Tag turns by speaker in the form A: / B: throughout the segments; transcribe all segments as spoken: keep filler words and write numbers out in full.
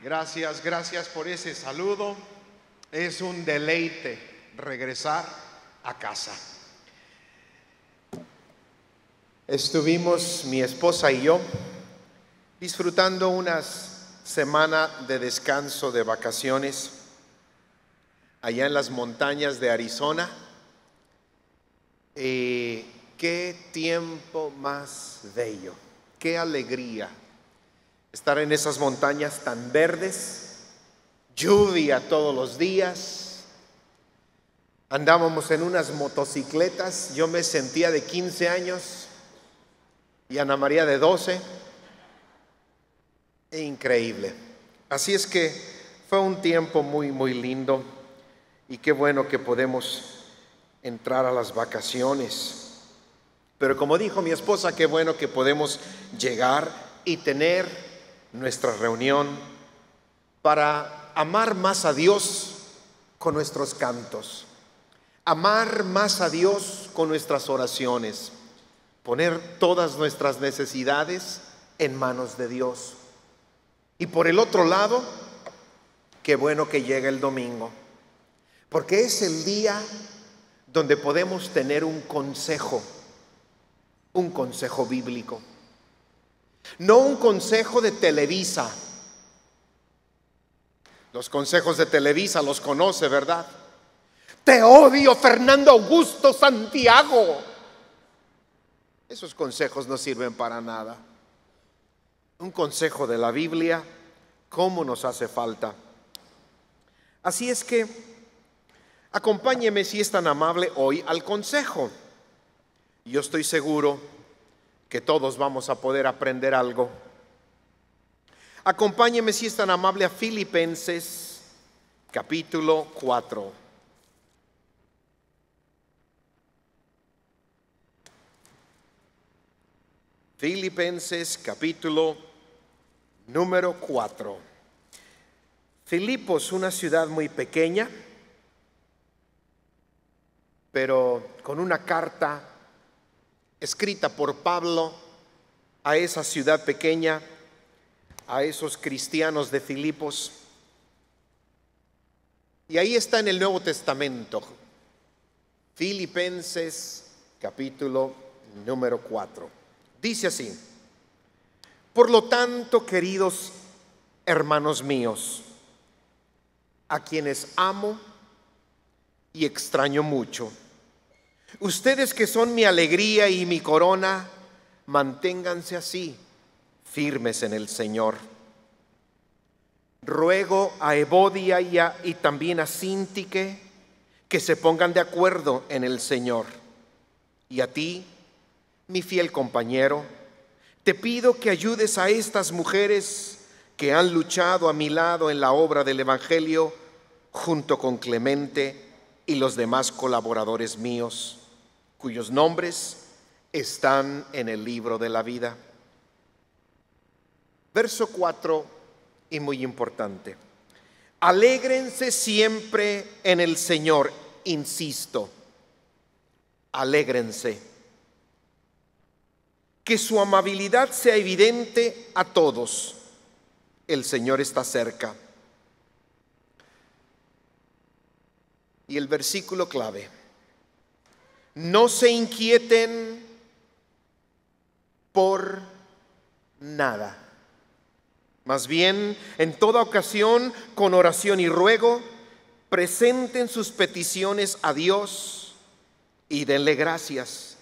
A: Gracias, gracias por ese saludo. Es un deleite regresar a casa. Estuvimos mi esposa y yo disfrutando unas semanas de descanso, de vacaciones, allá en las montañas de Arizona. Y qué tiempo más bello, qué alegría estar en esas montañas tan verdes, lluvia todos los días. Andábamos en unas motocicletas, yo me sentía de quince años y Ana María de doce. Increíble. Así es que fue un tiempo muy, muy lindo y qué bueno que podemos entrar a las vacaciones. Pero como dijo mi esposa, qué bueno que podemos llegar y tener nuestra reunión para amar más a Dios con nuestros cantos, amar más a Dios con nuestras oraciones, poner todas nuestras necesidades en manos de Dios. Y por el otro lado, qué bueno que llega el domingo, porque es el día donde podemos tener un consejo, un consejo bíblico. No un consejo de Televisa. Los consejos de Televisa los conoce, ¿verdad? Te odio, Fernando Augusto Santiago. Esos consejos no sirven para nada. Un consejo de la Biblia, ¿cómo nos hace falta? Así es que acompáñeme, si es tan amable, hoy al consejo. Yo estoy seguro que todos vamos a poder aprender algo. Acompáñeme, si es tan amable, a Filipenses capítulo cuatro. Filipenses capítulo número cuatro. Filipos, una ciudad muy pequeña, pero con una carta escrita por Pablo a esa ciudad pequeña, a esos cristianos de Filipos. Y ahí está en el Nuevo Testamento, Filipenses capítulo número cuatro. Dice así: por lo tanto, queridos hermanos míos, a quienes amo y extraño mucho, ustedes que son mi alegría y mi corona, manténganse así, firmes en el Señor. Ruego a Evodia y, a, y también a Síntique que se pongan de acuerdo en el Señor. Y a ti, mi fiel compañero, te pido que ayudes a estas mujeres que han luchado a mi lado en la obra del Evangelio, junto con Clemente y los demás colaboradores míos, cuyos nombres están en el libro de la vida. Verso cuatro, y muy importante: alégrense siempre en el Señor. Insisto, alégrense. Que su amabilidad sea evidente a todos. El Señor está cerca. Y el versículo clave: no se inquieten por nada. Más bien, en toda ocasión, con oración y ruego, presenten sus peticiones a Dios y denle gracias.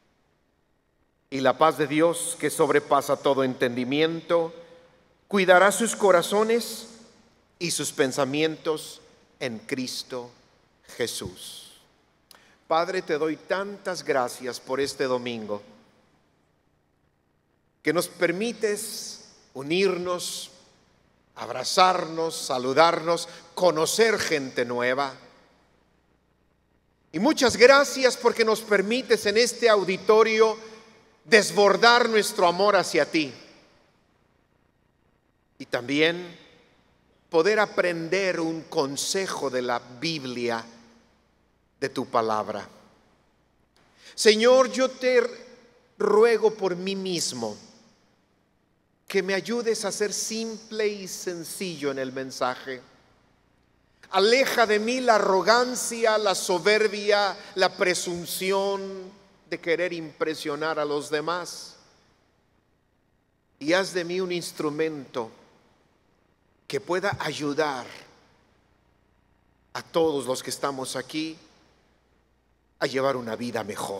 A: Y la paz de Dios, que sobrepasa todo entendimiento, cuidará sus corazones y sus pensamientos en Cristo Jesús. Padre, te doy tantas gracias por este domingo, que nos permites unirnos, abrazarnos, saludarnos, conocer gente nueva. Y muchas gracias porque nos permites en este auditorio desbordar nuestro amor hacia ti. Y también poder aprender un consejo de la Biblia, de tu palabra. Señor, yo te ruego por mí mismo que me ayudes a ser simple y sencillo en el mensaje. Aleja de mí la arrogancia, la soberbia, la presunción de querer impresionar a los demás. Y haz de mí un instrumento que pueda ayudar a todos los que estamos aquí a llevar una vida mejor.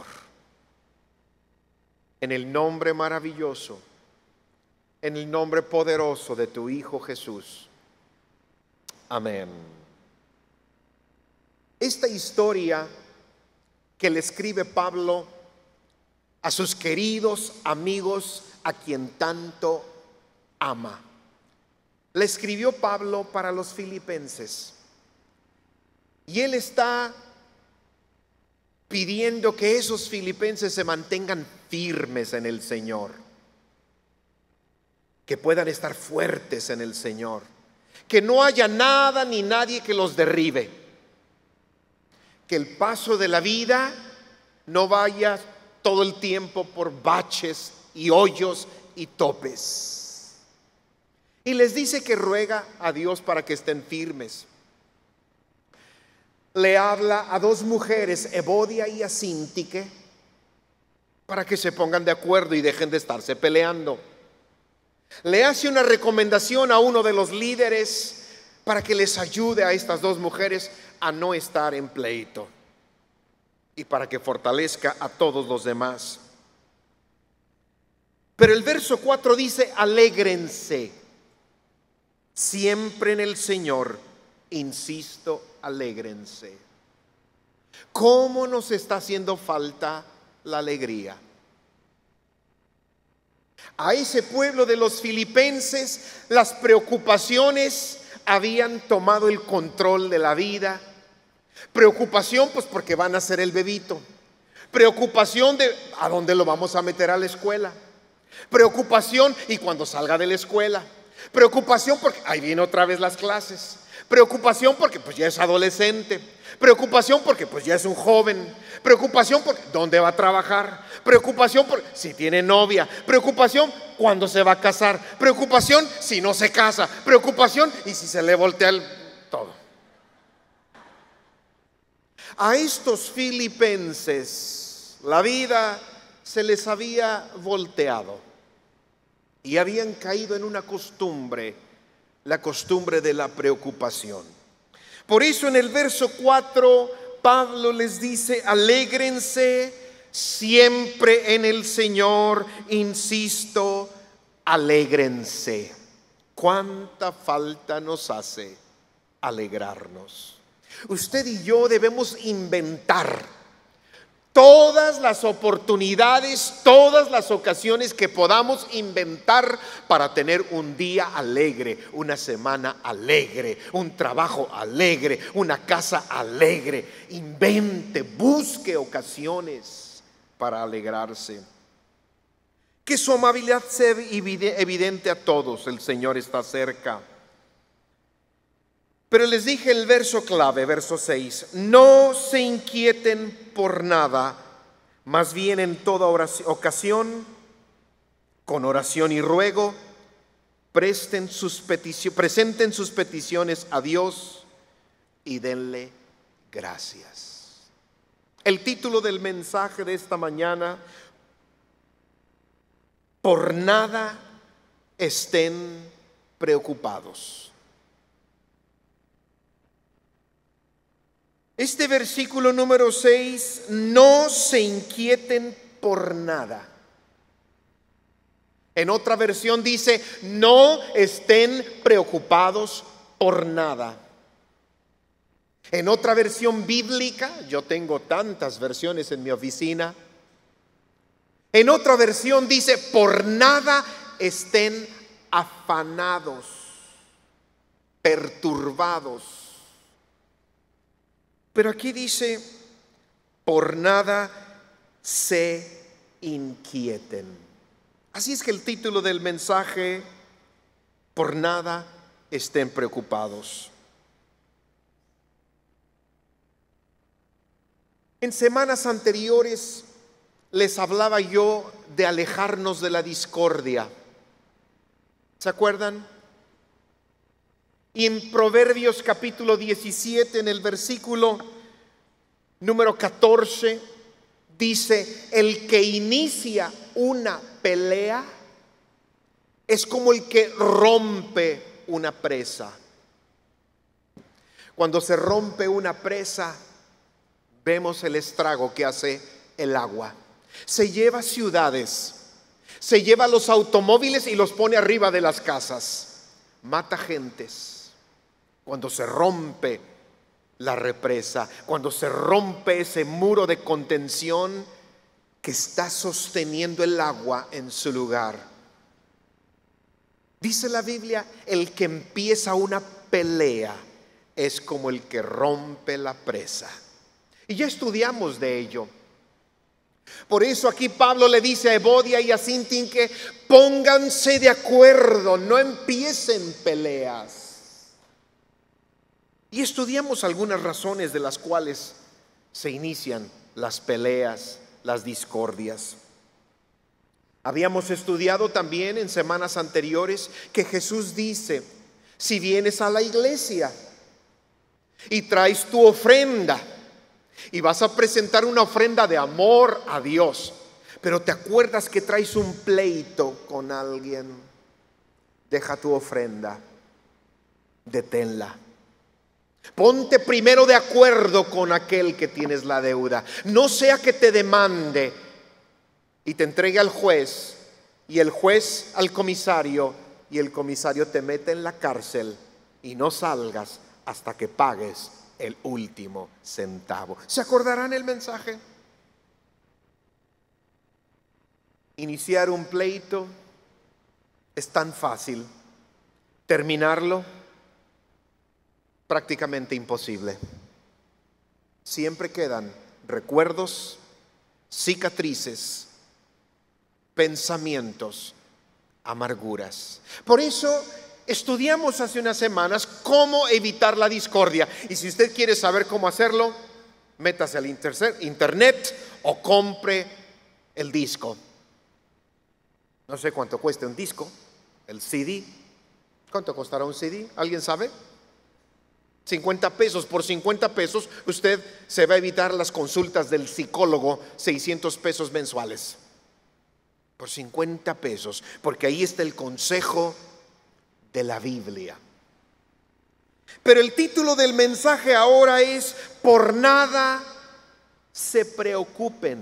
A: En el nombre maravilloso, en el nombre poderoso de tu Hijo Jesús. Amén. Esta historia que le escribe Pablo a sus queridos amigos a quien tanto ama, la escribió Pablo para los filipenses. Y él está pidiendo que esos filipenses se mantengan firmes en el Señor, que puedan estar fuertes en el Señor, que no haya nada ni nadie que los derribe, que el paso de la vida no vaya todo el tiempo por baches y hoyos y topes. Y les dice que ruega a Dios para que estén firmes. Le habla a dos mujeres, Evodia y Asíntique, para que se pongan de acuerdo y dejen de estarse peleando. Le hace una recomendación a uno de los líderes para que les ayude a estas dos mujeres a no estar en pleito y para que fortalezca a todos los demás. Pero el verso cuatro dice: alégrense siempre en el Señor. Insisto, alégrense. ¿Cómo nos está haciendo falta la alegría? A ese pueblo de los filipenses, las preocupaciones habían tomado el control de la vida. Preocupación, pues porque van a hacer el bebito. Preocupación de a dónde lo vamos a meter a la escuela. Preocupación y cuando salga de la escuela. Preocupación porque ahí viene otra vez las clases. Preocupación porque pues ya es adolescente. Preocupación porque pues ya es un joven. Preocupación porque ¿dónde va a trabajar? Preocupación porque si tiene novia. Preocupación cuando se va a casar. Preocupación si no se casa. Preocupación y si se le voltea el todo. A estos filipenses la vida se les había volteado y habían caído en una costumbre, la costumbre de la preocupación. Por eso en el verso cuatro Pablo les dice: alégrense siempre en el Señor, insisto, alégrense. ¿Cuánta falta nos hace alegrarnos? Usted y yo debemos inventar todas las oportunidades, todas las ocasiones que podamos inventar para tener un día alegre, una semana alegre, un trabajo alegre, una casa alegre. Invente, busque ocasiones para alegrarse. Que su amabilidad sea evidente a todos. El Señor está cerca. Pero les dije el verso clave, verso seis: no se inquieten por nada, más bien en toda oración, ocasión, con oración y ruego, presten sus peticiones, presenten sus peticiones a Dios y denle gracias. El título del mensaje de esta mañana: por nada estén preocupados. Este versículo número seis: no se inquieten por nada. En otra versión dice: no estén preocupados por nada. En otra versión bíblica, yo tengo tantas versiones en mi oficina, en otra versión dice: por nada estén afanados, perturbados. Pero aquí dice: por nada se inquieten. Así es que el título del mensaje: por nada estén preocupados. En semanas anteriores les hablaba yo de alejarnos de la discordia. ¿Se acuerdan? Y en Proverbios capítulo diecisiete, en el versículo número catorce, dice: el que inicia una pelea es como el que rompe una presa. Cuando se rompe una presa, vemos el estrago que hace el agua. Se lleva ciudades, se lleva los automóviles y los pone arriba de las casas. Mata gentes. Cuando se rompe la represa, cuando se rompe ese muro de contención que está sosteniendo el agua en su lugar. Dice la Biblia: el que empieza una pelea es como el que rompe la presa. Y ya estudiamos de ello. Por eso aquí Pablo le dice a Evodia y a Síntique: pónganse de acuerdo, no empiecen peleas. Y estudiamos algunas razones de las cuales se inician las peleas, las discordias. Habíamos estudiado también en semanas anteriores que Jesús dice: si vienes a la iglesia y traes tu ofrenda y vas a presentar una ofrenda de amor a Dios, pero te acuerdas que traes un pleito con alguien, deja tu ofrenda, deténla. Ponte primero de acuerdo con aquel que tienes la deuda. No sea que te demande y te entregue al juez, y el juez al comisario, y el comisario te mete en la cárcel y no salgas hasta que pagues el último centavo. ¿Se acordarán el mensaje? Iniciar un pleito es tan fácil. Terminarlo, prácticamente imposible. Siempre quedan recuerdos, cicatrices, pensamientos, amarguras. Por eso estudiamos hace unas semanas cómo evitar la discordia. Y si usted quiere saber cómo hacerlo, métase al internet o compre el disco. No sé cuánto cuesta un disco, el C D. ¿Cuánto costará un C D? ¿Alguien sabe? cincuenta pesos. Por cincuenta pesos usted se va a evitar las consultas del psicólogo, seiscientos pesos mensuales. Por cincuenta pesos, porque ahí está el consejo de la Biblia. Pero el título del mensaje ahora es: por nada se preocupen.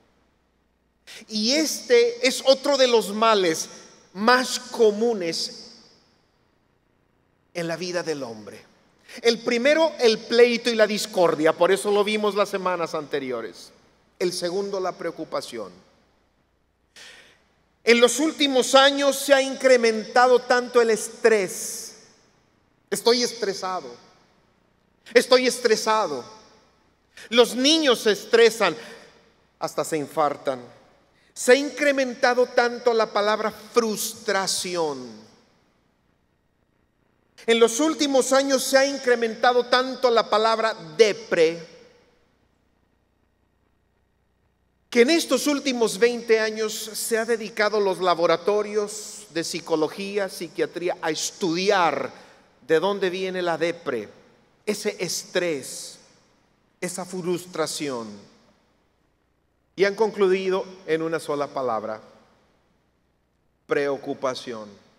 A: Y este es otro de los males más comunes en la vida del hombre. El primero, el pleito y la discordia, por eso lo vimos las semanas anteriores. El segundo, la preocupación. En los últimos años se ha incrementado tanto el estrés. Estoy estresado. Estoy estresado. Los niños se estresan, hasta se infartan. Se ha incrementado tanto la palabra frustración. En los últimos años se ha incrementado tanto la palabra depre, que en estos últimos veinte años se ha dedicado los laboratorios de psicología, psiquiatría a estudiar de dónde viene la depre, ese estrés, esa frustración. Y han concluido en una sola palabra: preocupación.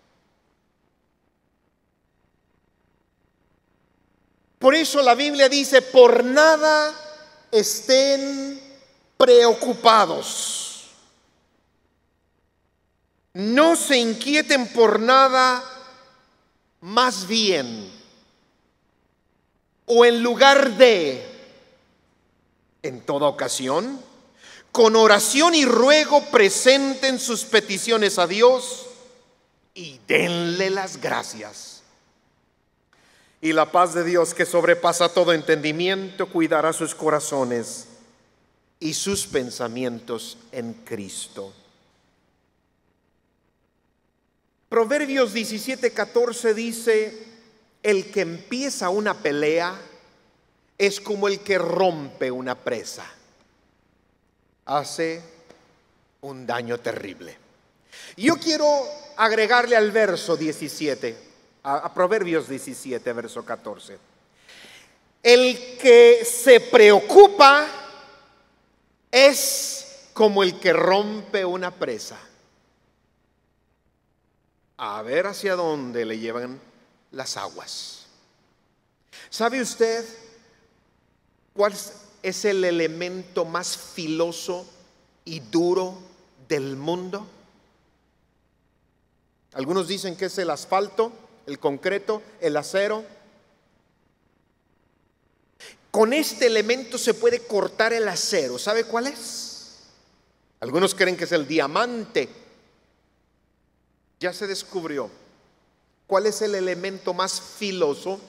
A: Por eso la Biblia dice: por nada estén preocupados. No se inquieten por nada, más bien, o en lugar de, en toda ocasión, con oración y ruego presenten sus peticiones a Dios y denle las gracias. Y la paz de Dios, que sobrepasa todo entendimiento, cuidará sus corazones y sus pensamientos en Cristo. Proverbios diecisiete, catorce dice: el que empieza una pelea es como el que rompe una presa. Hace un daño terrible. Yo quiero agregarle al verso diecisiete, a, a Proverbios diecisiete, verso catorce. El que se preocupa es como el que rompe una presa. A ver hacia dónde le llevan las aguas. ¿Sabe usted cuál es el elemento más filoso y duro del mundo? Algunos dicen que es el asfalto, el concreto, el acero. Con este elemento se puede cortar el acero. ¿Sabe cuál es? Algunos creen que es el diamante. Ya se descubrió cuál es el elemento más filoso,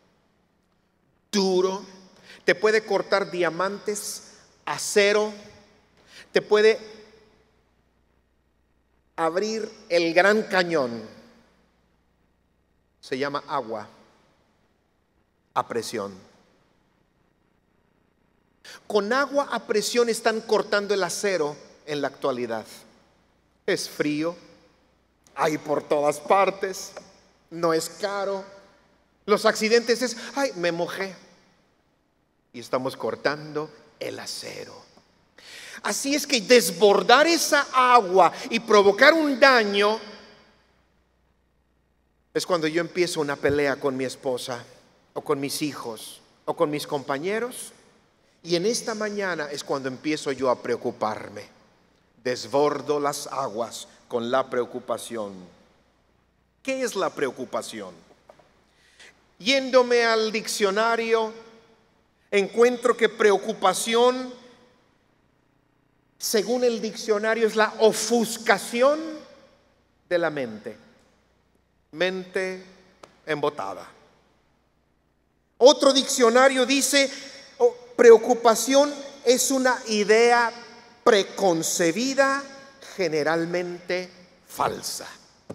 A: duro. Te puede cortar diamantes, acero, te puede abrir el Gran Cañón. Se llama agua a presión. Con agua a presión están cortando el acero en la actualidad. Es frío, hay por todas partes, no es caro. Los accidentes es, ay, me mojé. Y estamos cortando el acero. Así es que desbordar esa agua y provocar un daño es cuando yo empiezo una pelea con mi esposa o con mis hijos o con mis compañeros. Y en esta mañana es cuando empiezo yo a preocuparme. Desbordo las aguas con la preocupación. ¿Qué es la preocupación? Yéndome al diccionario, encuentro que preocupación, según el diccionario, es la ofuscación de la mente. Mente embotada. Otro diccionario dice, oh, preocupación es una idea preconcebida, generalmente falsa.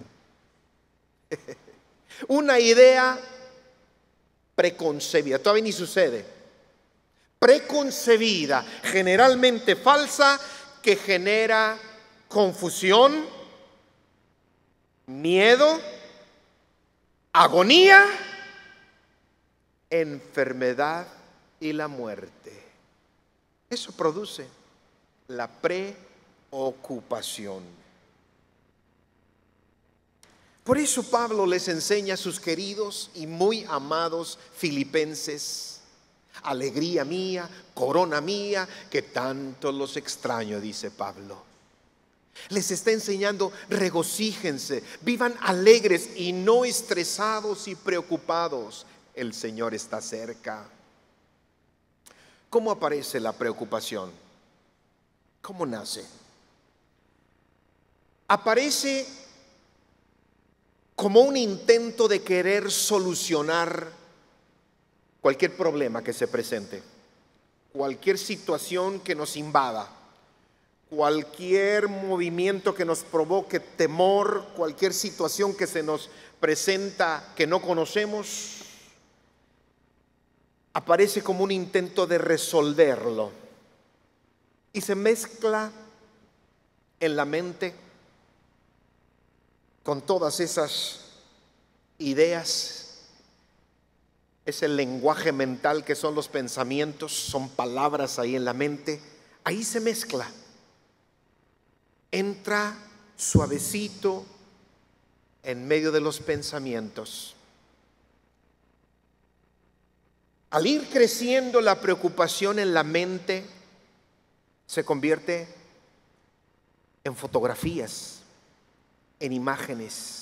A: Una idea preconcebida, todavía ni sucede. Preconcebida, generalmente falsa, que genera confusión, miedo, agonía, enfermedad y la muerte. Eso produce la preocupación. Por eso Pablo les enseña a sus queridos y muy amados filipenses: alegría mía, corona mía, que tanto los extraño, dice Pablo. Les está enseñando, regocíjense, vivan alegres y no estresados y preocupados. El Señor está cerca. ¿Cómo aparece la preocupación? ¿Cómo nace? Aparece como un intento de querer solucionar cualquier problema que se presente, cualquier situación que nos invada, cualquier movimiento que nos provoque temor, cualquier situación que se nos presenta que no conocemos, aparece como un intento de resolverlo y se mezcla en la mente con todas esas ideas. Es el lenguaje mental que son los pensamientos, son palabras ahí en la mente. Ahí se mezcla. Entra suavecito en medio de los pensamientos. Al ir creciendo la preocupación en la mente, se convierte en fotografías, en imágenes.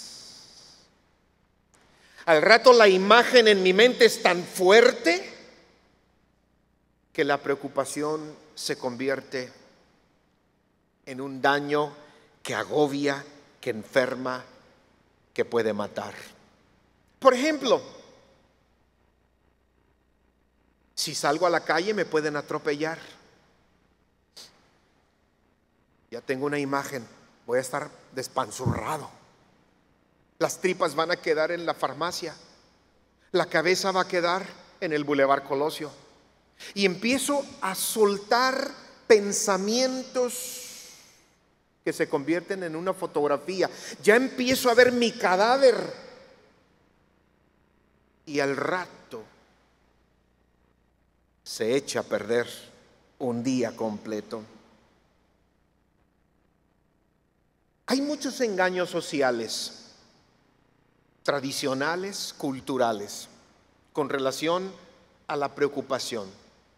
A: Al rato la imagen en mi mente es tan fuerte que la preocupación se convierte en un daño que agobia, que enferma, que puede matar. Por ejemplo, si salgo a la calle me pueden atropellar. Ya tengo una imagen, voy a estar despanzurrado. Las tripas van a quedar en la farmacia. La cabeza va a quedar en el Boulevard Colosio. Y empiezo a soltar pensamientos que se convierten en una fotografía. Ya empiezo a ver mi cadáver y al rato se echa a perder un día completo. Hay muchos engaños sociales, tradicionales, culturales, con relación a la preocupación.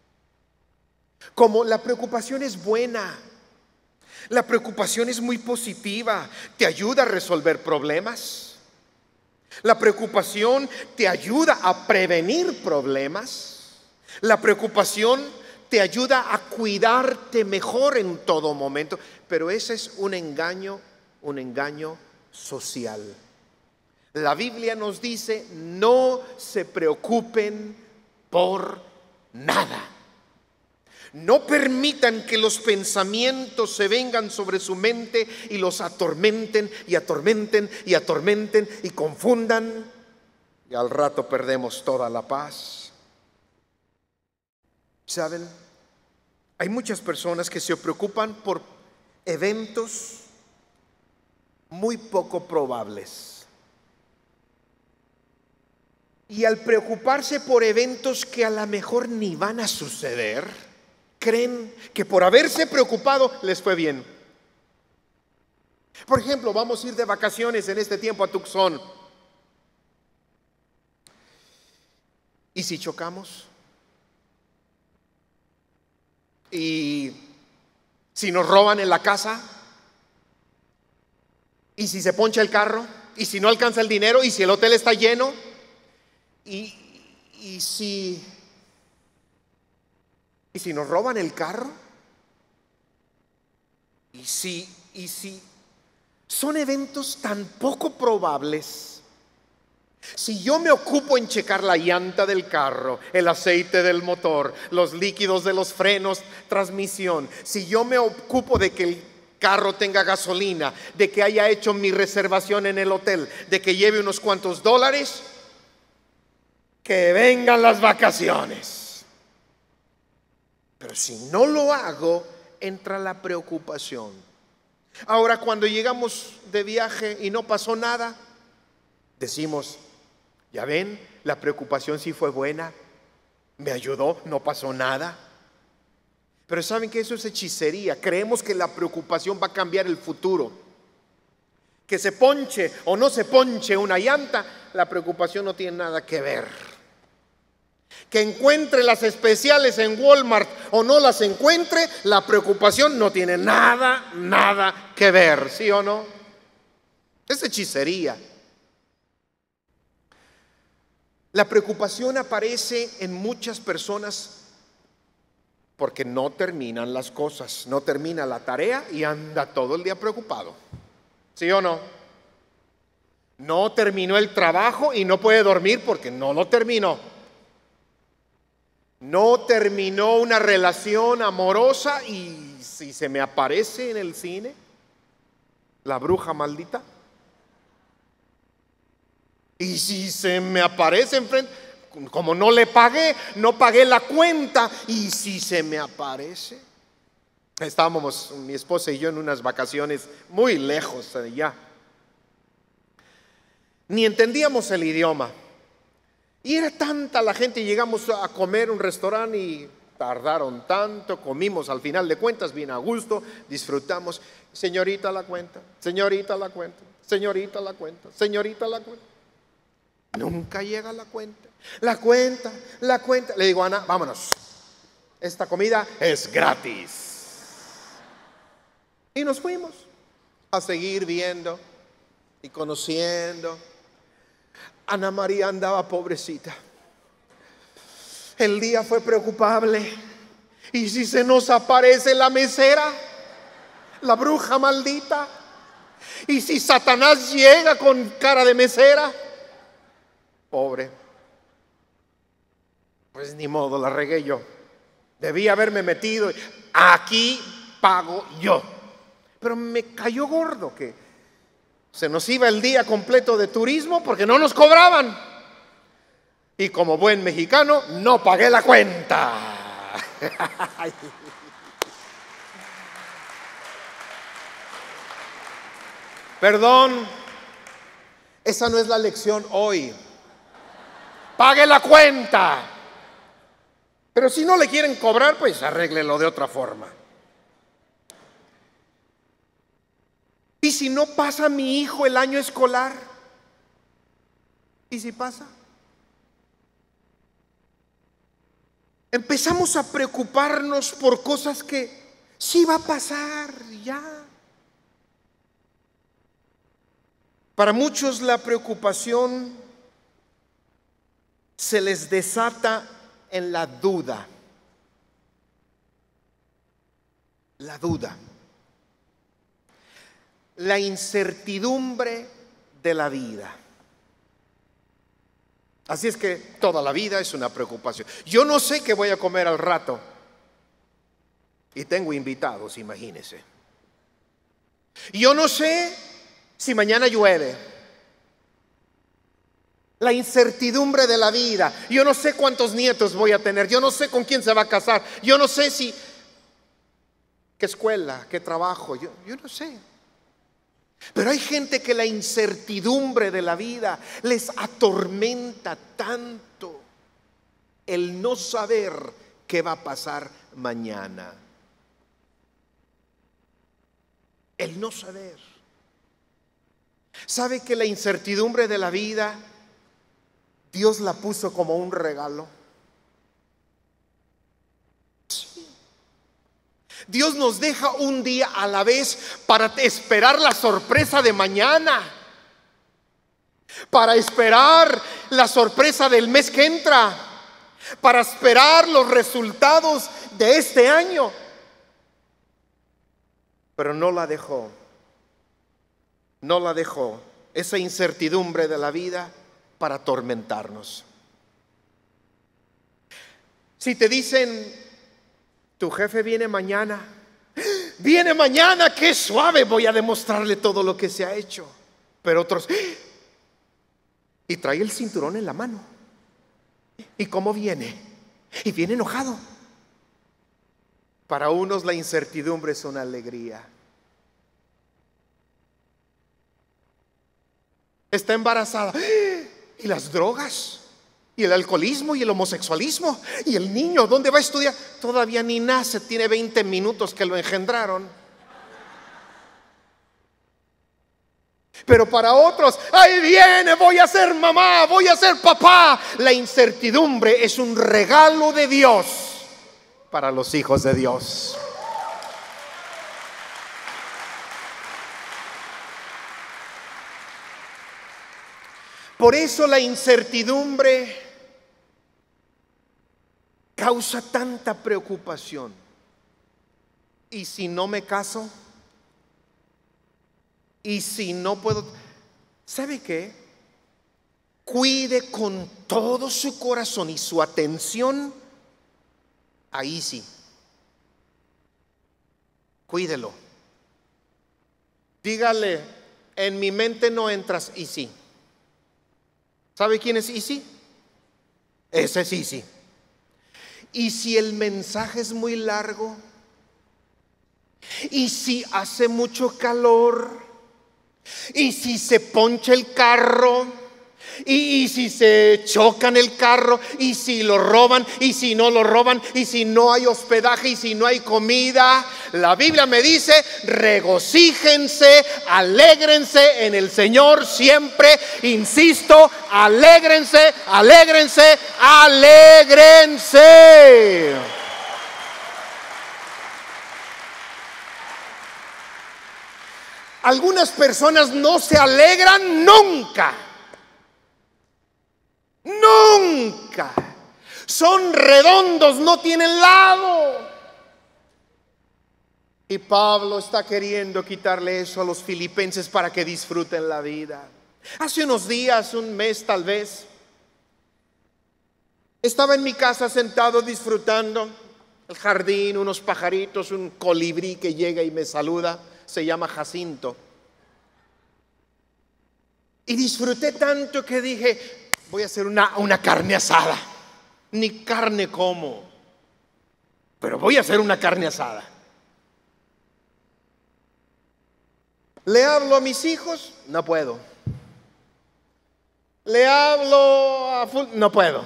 A: Como la preocupación es buena, la preocupación es muy positiva, te ayuda a resolver problemas. La preocupación te ayuda a prevenir problemas. La preocupación te ayuda a cuidarte mejor en todo momento. Pero ese es un engaño, un engaño social. La Biblia nos dice: no se preocupen por nada. No permitan que los pensamientos se vengan sobre su mente y los atormenten y atormenten y atormenten y confundan. Y al rato perdemos toda la paz. ¿Saben? Hay muchas personas que se preocupan por eventos muy poco probables. Y al preocuparse por eventos que a lo mejor ni van a suceder, creen que por haberse preocupado les fue bien. Por ejemplo, vamos a ir de vacaciones en este tiempo a Tucson. ¿Y si chocamos? ¿Y si nos roban en la casa? ¿Y si se poncha el carro? ¿Y si no alcanza el dinero? ¿Y si el hotel está lleno? ¿Y, y si... ¿Y si nos roban el carro? ¿Y si, y si son eventos tan poco probables? Si yo me ocupo en checar la llanta del carro, el aceite del motor, los líquidos de los frenos, transmisión, si yo me ocupo de que el carro tenga gasolina, de que haya hecho mi reservación en el hotel, de que lleve unos cuantos dólares, que vengan las vacaciones. Pero si no lo hago, entra la preocupación. Ahora, cuando llegamos de viaje y no pasó nada, decimos: ya ven, la preocupación sí fue buena, me ayudó, no pasó nada. Pero saben que eso es hechicería. Creemos que la preocupación va a cambiar el futuro. Que se ponche o no se ponche una llanta, la preocupación no tiene nada que ver. Que encuentre las especiales en Walmart o no las encuentre, la preocupación no tiene nada, nada que ver, ¿sí o no? Es hechicería. La preocupación aparece en muchas personas porque no terminan las cosas, no termina la tarea y anda todo el día preocupado, ¿sí o no? No terminó el trabajo y no puede dormir porque no lo terminó. No terminó una relación amorosa y si se me aparece en el cine la bruja maldita, y si se me aparece enfrente, como no le pagué, no pagué la cuenta, y si se me aparece. Estábamos mi esposa y yo en unas vacaciones muy lejos de allá. Ni entendíamos el idioma. Y era tanta la gente, llegamos a comer a un restaurante y tardaron tanto, comimos al final de cuentas bien a gusto, disfrutamos. Señorita, la cuenta, señorita, la cuenta, señorita, la cuenta, señorita, la cuenta. Nunca llega la cuenta, la cuenta, la cuenta. Le digo: Ana, vámonos, esta comida es gratis. Y nos fuimos a seguir viendo y conociendo. Ana María andaba pobrecita. El día fue preocupable. ¿Y si se nos aparece la mesera, la bruja maldita? ¿Y si Satanás llega con cara de mesera? Pobre. Pues ni modo, la regué yo. Debí haberme metido. Aquí pago yo. Pero me cayó gordo que se nos iba el día completo de turismo porque no nos cobraban. Y como buen mexicano, no pagué la cuenta. Perdón, esa no es la lección hoy. Pague la cuenta. Pero si no le quieren cobrar, pues arréglelo de otra forma. ¿Y si no pasa mi hijo el año escolar? ¿Y si pasa? Empezamos a preocuparnos por cosas que sí va a pasar ya. Para muchos la preocupación se les desata en la duda. La duda. La incertidumbre de la vida. Así es que toda la vida es una preocupación. Yo no sé qué voy a comer al rato. Y tengo invitados, imagínense. Yo no sé si mañana llueve. La incertidumbre de la vida. Yo no sé cuántos nietos voy a tener. Yo no sé con quién se va a casar. Yo no sé si qué escuela, qué trabajo. Yo, yo no sé. Pero hay gente que la incertidumbre de la vida les atormenta tanto, el no saber qué va a pasar mañana. El no saber. ¿Sabe que la incertidumbre de la vida Dios la puso como un regalo? Dios nos deja un día a la vez para esperar la sorpresa de mañana, para esperar la sorpresa del mes que entra, para esperar los resultados de este año. Pero no la dejó, no la dejó esa incertidumbre de la vida para atormentarnos. Si te dicen, tu jefe viene mañana, viene mañana, qué suave, voy a demostrarle todo lo que se ha hecho. Pero otros, y trae el cinturón en la mano. ¿Y cómo viene? Y viene enojado. Para unos la incertidumbre es una alegría. Está embarazada. ¿Y las drogas? ¿Y el alcoholismo? ¿Y el homosexualismo? ¿Y el niño dónde va a estudiar? Todavía ni nace, tiene veinte minutos que lo engendraron. Pero para otros, ahí viene, voy a ser mamá, voy a ser papá. La incertidumbre es un regalo de Dios para los hijos de Dios. Por eso la incertidumbre causa tanta preocupación. ¿Y si no me caso? ¿Y si no puedo? ¿Sabe qué? Cuide con todo su corazón y su atención ahí sí. Cuídelo. Dígale, en mi mente no entras, y sí. ¿Sabe quién es Isi? Ese es Isi. Y si el mensaje es muy largo, y si hace mucho calor, y si se poncha el carro, y, y si se chocan el carro, y si lo roban, y si no lo roban, y si no hay hospedaje, y si no hay comida, la Biblia me dice, regocíjense, alégrense en el Señor siempre. Insisto, alégrense, alégrense, alégrense. Algunas personas no se alegran nunca. Nunca. Son redondos, no tienen lado. Y Pablo está queriendo quitarle eso a los filipenses para que disfruten la vida. Hace unos días, un mes tal vez, estaba en mi casa sentado disfrutando el jardín, unos pajaritos, un colibrí que llega y me saluda, se llama Jacinto. Y disfruté tanto que dije, voy a hacer una, una carne asada. Ni carne como, pero voy a hacer una carne asada. Le hablo a mis hijos, no puedo. Le hablo a ful- no puedo.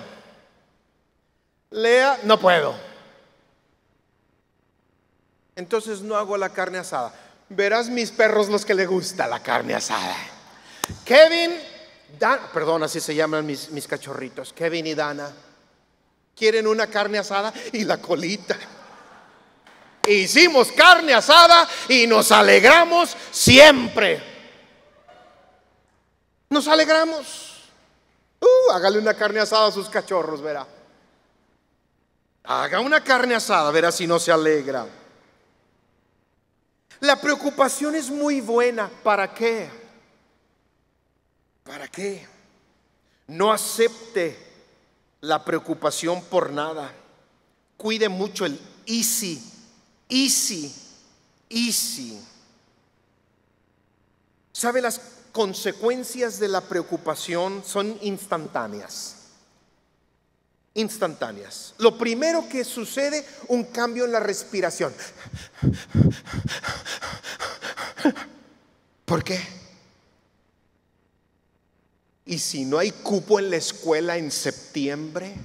A: Le ha- no puedo. Entonces no hago la carne asada. Verás mis perros los que le gusta la carne asada. Kevin, Dan, perdón, así se llaman mis, mis cachorritos. Kevin y Dana quieren una carne asada y la colita. Hicimos carne asada y nos alegramos siempre. Nos alegramos. Uh, hágale una carne asada a sus cachorros, verá. Haga una carne asada, verá si no se alegra. La preocupación es muy buena. ¿Para qué? ¿Para qué? No acepte la preocupación por nada. Cuide mucho el easy, easy, easy. ¿Sabe? Las consecuencias de la preocupación son instantáneas. Instantáneas. Lo primero que sucede, un cambio en la respiración. ¿Por qué? ¿Y si no hay cupo en la escuela en septiembre?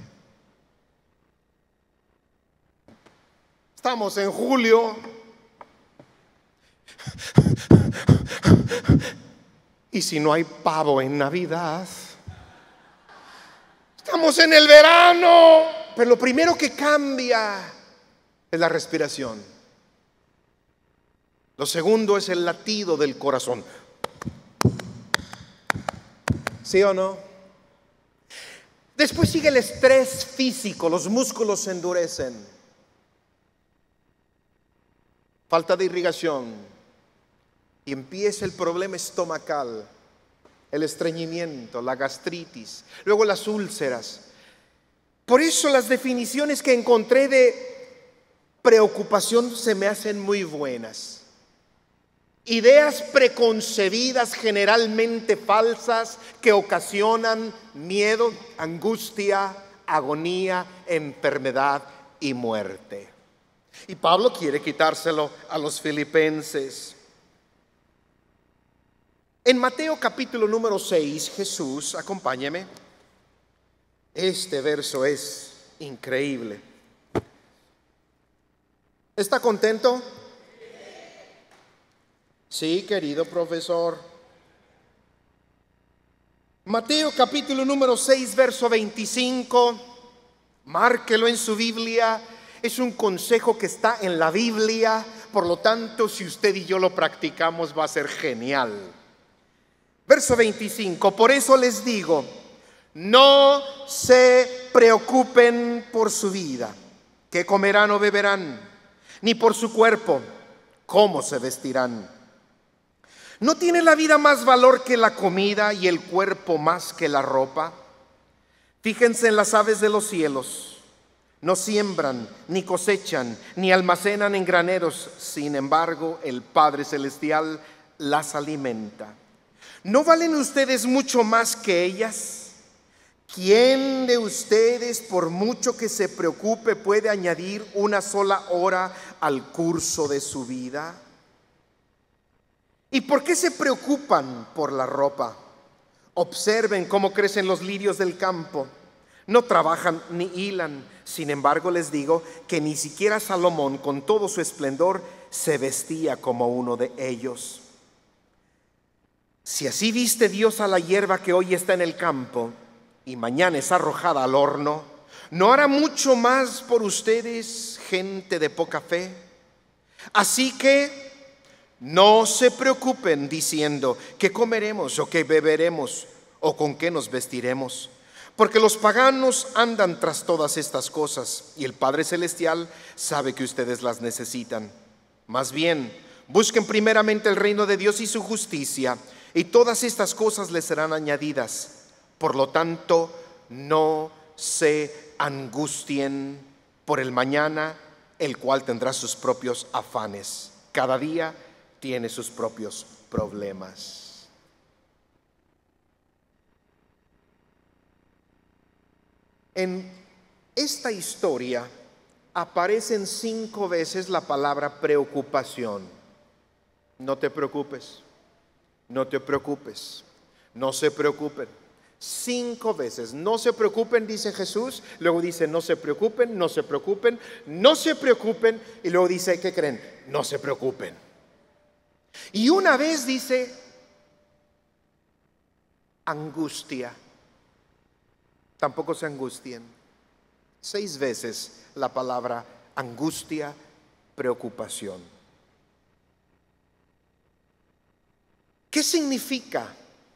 A: Estamos en julio. ¿Y si no hay pavo en Navidad? Estamos en el verano. Pero lo primero que cambia es la respiración. Lo segundo es el latido del corazón. ¿Sí o no? Después sigue el estrés físico. Los músculos se endurecen. Falta de irrigación. Y empieza el problema estomacal, el estreñimiento, la gastritis, luego las úlceras. Por eso las definiciones que encontré de preocupación se me hacen muy buenas. Ideas preconcebidas, generalmente falsas, que ocasionan miedo, angustia, agonía, enfermedad y muerte. Y Pablo quiere quitárselo a los filipenses. En Mateo capítulo número seis, Jesús, acompáñeme. Este verso es increíble. ¿Está contento? Sí, querido profesor. Mateo capítulo número seis, verso veinticinco. Márquelo en su Biblia. Es un consejo que está en la Biblia. Por lo tanto, si usted y yo lo practicamos, va a ser genial. Verso veinticinco. Por eso les digo, no se preocupen por su vida, qué comerán o beberán, ni por su cuerpo, cómo se vestirán. ¿No tiene la vida más valor que la comida y el cuerpo más que la ropa? Fíjense en las aves de los cielos. No siembran, ni cosechan, ni almacenan en graneros. Sin embargo, el Padre Celestial las alimenta. ¿No valen ustedes mucho más que ellas? ¿Quién de ustedes, por mucho que se preocupe, puede añadir una sola hora al curso de su vida? ¿Y por qué se preocupan por la ropa? Observen cómo crecen los lirios del campo. No trabajan ni hilan. Sin embargo, les digo que ni siquiera Salomón, con todo su esplendor, se vestía como uno de ellos. Si así viste Dios a la hierba que hoy está en el campo y mañana es arrojada al horno, ¿no hará mucho más por ustedes, gente de poca fe? Así que no se preocupen diciendo qué comeremos o qué beberemos o con qué nos vestiremos, porque los paganos andan tras todas estas cosas y el Padre Celestial sabe que ustedes las necesitan. Más bien, busquen primeramente el reino de Dios y su justicia, y todas estas cosas les serán añadidas. Por lo tanto, no se angustien por el mañana, el cual tendrá sus propios afanes. Cada día tiene sus propios problemas. En esta historia aparecen cinco veces la palabra preocupación. No te preocupes. no te preocupes, no se preocupen. Cinco veces, no se preocupen, dice Jesús. Luego dice, no se preocupen, no se preocupen, no se preocupen. Y luego dice, ¿qué creen? No se preocupen. Y una vez dice, angustia. Tampoco se angustien. Seis veces la palabra angustia, preocupación. ¿Qué significa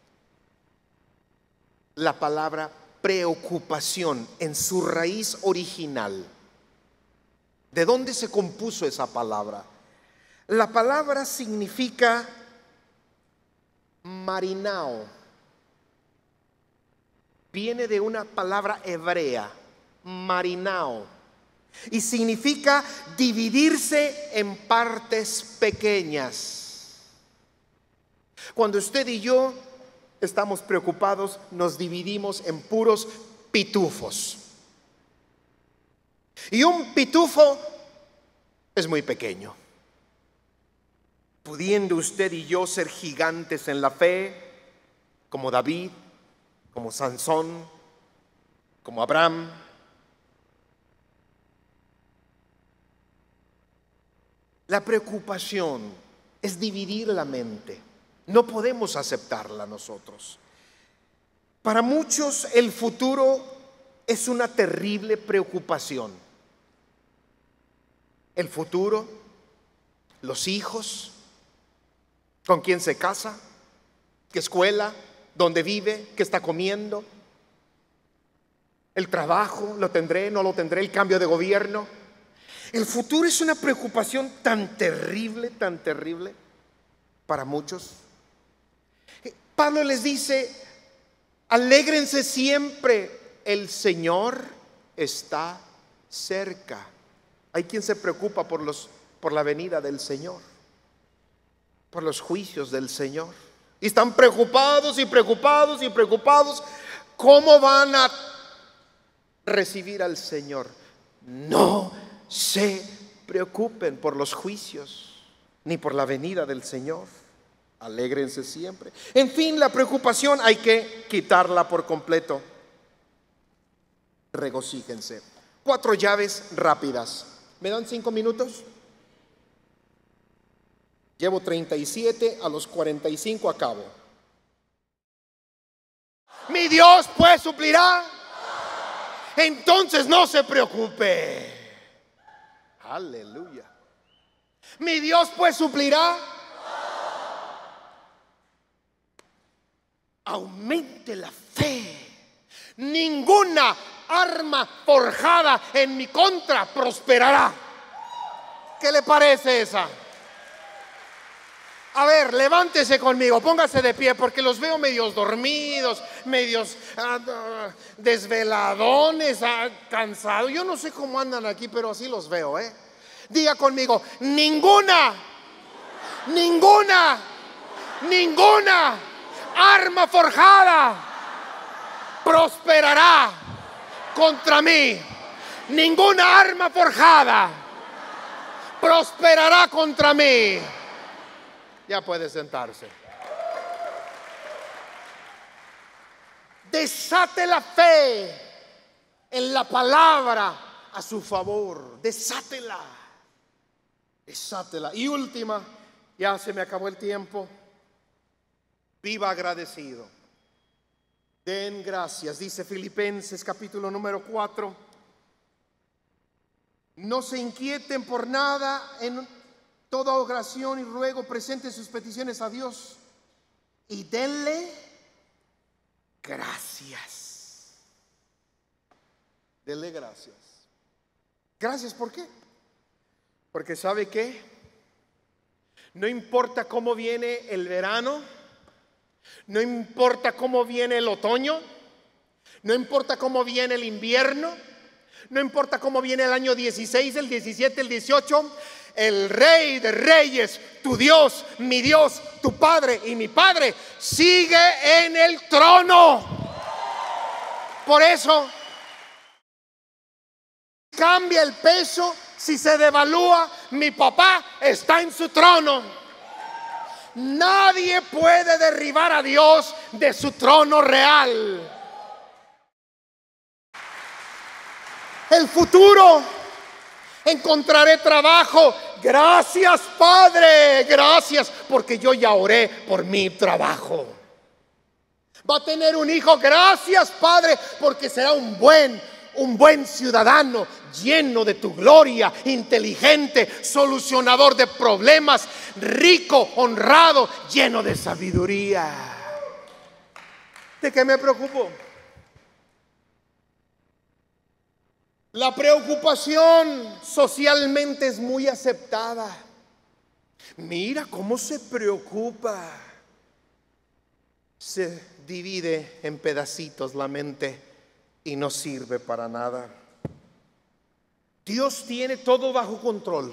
A: la palabra preocupación en su raíz original? ¿De dónde se compuso esa palabra? La palabra significa marinao. Viene de una palabra hebrea, marinao, y significa dividirse en partes pequeñas. Cuando usted y yo estamos preocupados, nos dividimos en puros pitufos. Y un pitufo es muy pequeño. Pudiendo usted y yo ser gigantes en la fe, como David, como Sansón, como Abraham. La preocupación es dividir la mente. No podemos aceptarla nosotros. Para muchos el futuro es una terrible preocupación. El futuro, los hijos, con quién se casa, qué escuela, dónde vive, qué está comiendo, el trabajo, lo tendré, no lo tendré, el cambio de gobierno. El futuro es una preocupación tan terrible, tan terrible para muchos. Pablo les dice, alégrense siempre, el Señor está cerca. Hay quien se preocupa por los, por la venida del Señor, por los juicios del Señor. Y están preocupados y preocupados y preocupados. ¿Cómo van a recibir al Señor? No se preocupen por los juicios ni por la venida del Señor. Alégrense siempre. En fin, la preocupación hay que quitarla por completo. Regocíjense. Cuatro llaves rápidas. ¿Me dan cinco minutos? Llevo treinta y siete, a los cuarenta y cinco acabo. Mi Dios pues suplirá. Entonces no se preocupe. Aleluya. Mi Dios pues suplirá. Aumente la fe. Ninguna arma forjada en mi contra prosperará. ¿Qué le parece esa? A ver, levántese conmigo, póngase de pie, porque los veo medios dormidos, medios uh, desveladones, uh, cansados. Yo no sé cómo andan aquí, pero así los veo, ¿eh? Diga conmigo, ninguna, ninguna, ninguna arma forjada prosperará contra mí. Ninguna arma forjada prosperará contra mí. Ya puede sentarse. Desate la fe en la palabra a su favor. Desátela. Desátela. Y última, ya se me acabó el tiempo. Viva agradecido. Den gracias, dice Filipenses capítulo número cuatro. No se inquieten por nada, en toda oración y ruego presenten sus peticiones a Dios y denle gracias. Denle gracias. Gracias, ¿por qué? Porque ¿sabe qué? No importa cómo viene el verano, no importa cómo viene el otoño, no importa cómo viene el invierno, no importa cómo viene el año dieciséis, el diecisiete, el dieciocho, el Rey de Reyes, tu Dios, mi Dios, tu Padre y mi Padre sigue en el trono. Por eso cambia el peso, si se devalúa, mi papá está en su trono. Nadie puede derribar a Dios de su trono real. El futuro, encontraré trabajo. Gracias, Padre, gracias, porque yo ya oré por mi trabajo. Va a tener un hijo. Gracias, Padre, porque será un buen, un buen ciudadano, lleno de tu gloria, inteligente, solucionador de problemas, rico, honrado, lleno de sabiduría. ¿De qué me preocupo? La preocupación socialmente es muy aceptada. Mira cómo se preocupa. Se divide en pedacitos la mente y no sirve para nada. Dios tiene todo bajo control.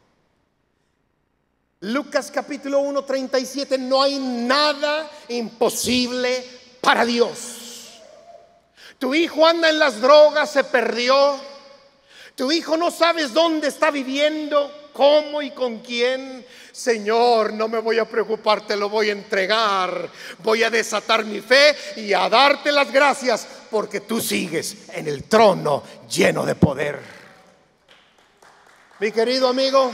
A: Lucas capítulo uno, treinta y siete. No hay nada imposible para Dios. Tu hijo anda en las drogas, se perdió. Tu hijo no sabes dónde está viviendo, cómo y con quién. Señor, no me voy a preocupar, te lo voy a entregar. Voy a desatar mi fe y a darte las gracias, porque tú sigues en el trono lleno de poder. Mi querido amigo,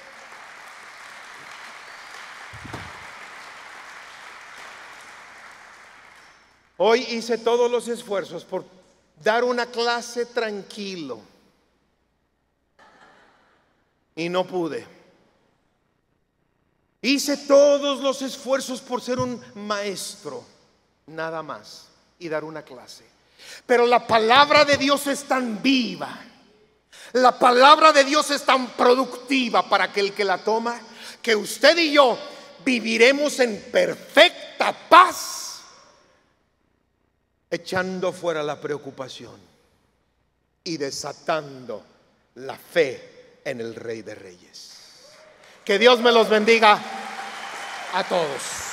A: hoy hice todos los esfuerzos por dar una clase tranquilo y no pude. Hice todos los esfuerzos por ser un maestro, nada más, y dar una clase. Pero la palabra de Dios es tan viva, la palabra de Dios es tan productiva para aquel que la toma, que usted y yo viviremos en perfecta paz, echando fuera la preocupación y desatando la fe en el Rey de Reyes. Que Dios me los bendiga a todos.